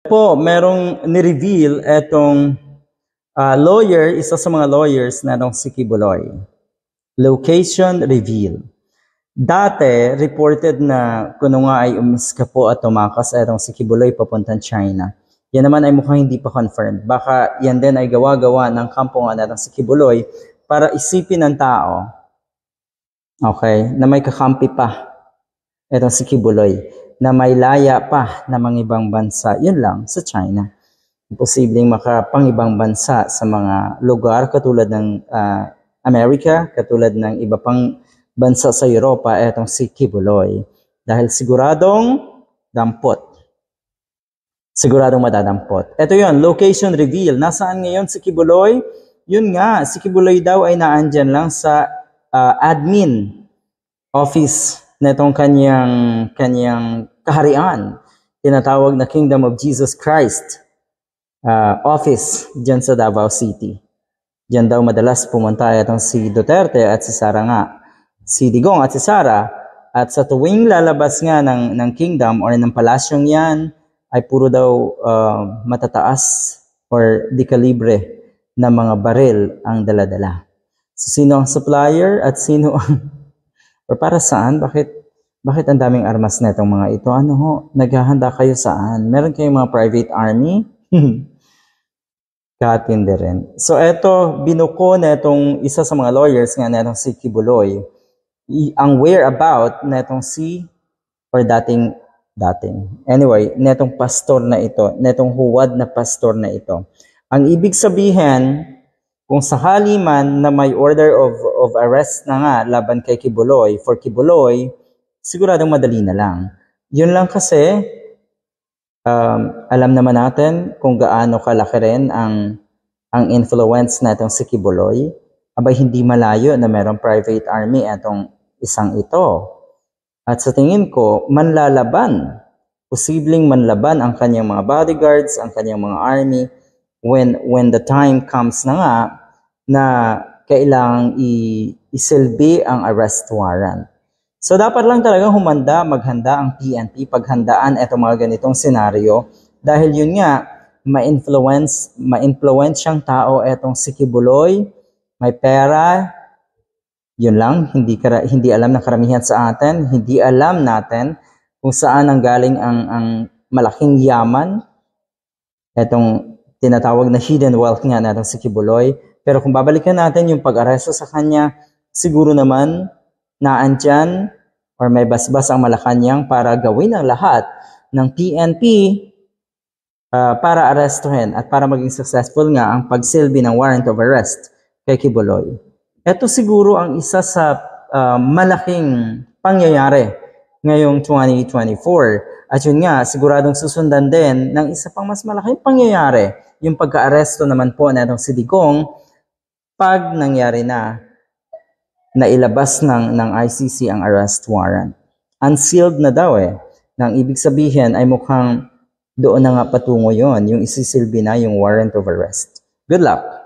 Po, merong ni-reveal etong lawyer, isa sa mga lawyers na itong si Kibuloy. Location reveal. Dati, reported na kuno nga ay umiska po at tumakas etong si Kibuloy papuntang China. Yan naman ay mukhang hindi pa confirmed. Baka yan din ay gawa-gawa ng kampungan etong si Kibuloy para isipin ng tao, okay, na may kakampi pa etong si Kibuloy, na may laya pa na mga ibang bansa, yun lang, sa China. Posibleng makapang-ibang bansa sa mga lugar katulad ng Amerika, katulad ng iba pang bansa sa Europa, etong si Kibuloy. Dahil siguradong dampot. Siguradong madadampot. Ito yun, location reveal. Nasaan ngayon si Kibuloy? Yun nga, si Kibuloy daw ay naandyan lang sa admin office na itong kanyang kaharian, tinatawag na Kingdom of Jesus Christ office dyan sa Davao City. Dyan daw madalas pumunta itong si Duterte at si Sara nga. Si Digong at si Sara. At sa tuwing lalabas nga ng kingdom or ng palasyong yan, ay puro daw matataas or di kalibre na mga baril ang daladala. So sino ang supplier at sino ang or para saan? Bakit ang daming armas na itong mga ito? Ano ho? Naghahanda kayo saan? Meron kayong mga private army? Katindi rin. So eto, binuko na itong isa sa mga lawyers nga na itong si Kibuloy. Ang whereabout na itong or dating. Anyway, na itong pastor na ito, na itong huwad na pastor na ito. Ang ibig sabihin, kung sakali man na may order of arrest na nga laban kay Kibuloy, for Kibuloy, siguradong madali na lang. Yun lang kasi, alam naman natin kung gaano kalaki rin ang influence na itong si Kibuloy. Abay hindi malayo na mayroong private army itong isang ito. At sa tingin ko, manlalaban. Posibleng manlaban ang kanyang mga bodyguards, ang kanyang mga army, when the time comes na nga na kailangang isilbi ang arrest warrant. So dapat lang talagang maghanda ang PNP, paghandaan itong mga ganitong senaryo dahil yun nga, ma-influence siyang tao itong si Kibuloy, may pera, yun lang, hindi alam ng karamihan sa atin, hindi alam natin kung saan ang galing ang malaking yaman, itong tinatawag na hidden wealth nga natin si Kibuloy. Pero kung babalikan natin yung pag-aresto sa kanya, siguro naman naandyan or may basbas ang Malacanang para gawin ang lahat ng PNP para arestuhin at para maging successful nga ang pagsilbi ng warrant of arrest kay Kibuloy. Ito siguro ang isa sa malaking pangyayari ngayong 2024. At yun nga, siguradong susundan din ng isa pang mas malaking pangyayari, yung pagka-aresto naman po na itong si Digong pag nangyari na ilabas ng ICC ang arrest warrant. Unsealed na daw Nang ibig sabihin ay mukhang doon na nga patungo yon, yung isisilbi na yung warrant of arrest. Good luck!